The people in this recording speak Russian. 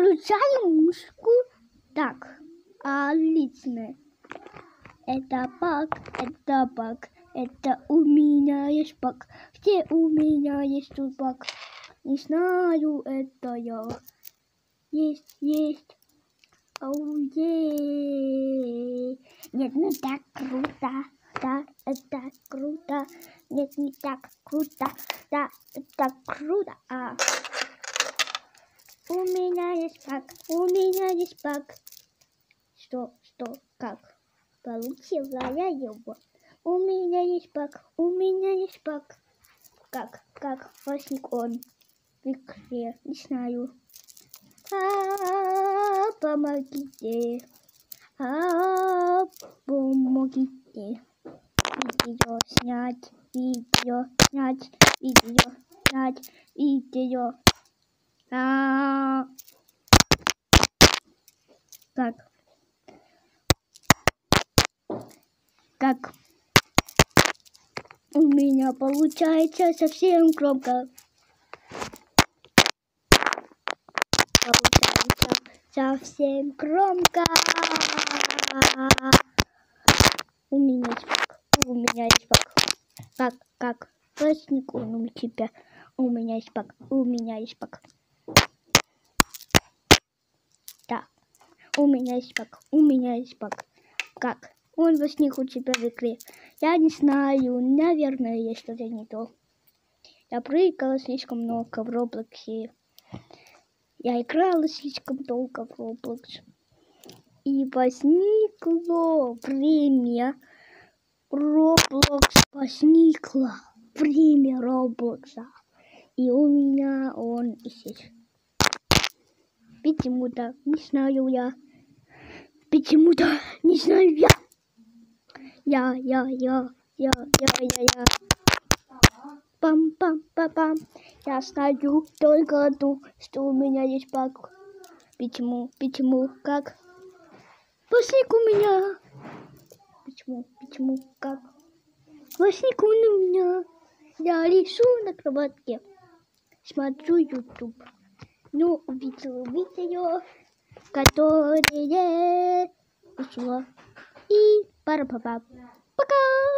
получаем мышку. Так, отлично. Это баг. Это у меня есть баг. Где у меня есть тут баг? Не знаю, это я. Есть. Оу, Нет, не так круто. Да, это круто. Нет, не так круто. Да, это круто. У меня есть баг. Что, как? Получила я его. У меня есть баг. Как возник он в игре? Не знаю. Помогите. Помогите. Видео снять. Как? У меня получается совсем громко. Совсем громко. У меня есть баг. Как? Возник он у тебя. У меня есть баг. Да. У меня есть баг. Как? Он возник у тебя в игре. Я не знаю. Наверное, есть что-то не то. Я прыгала слишком много в Роблоксе. Я играла слишком долго в Roblox. И возникло время Роблокса. И у меня он исчез. Почему-то не знаю я. Я. Пам-пам-пам-пам. Я знаю только то, что у меня есть баг. Почему? Как? Возник у меня. Почему? Как? Возник он у меня. Я рисую на кроватке. Смотрю YouTube. Ну, увидела видео, которое вышло. И пара-па-па. Пока!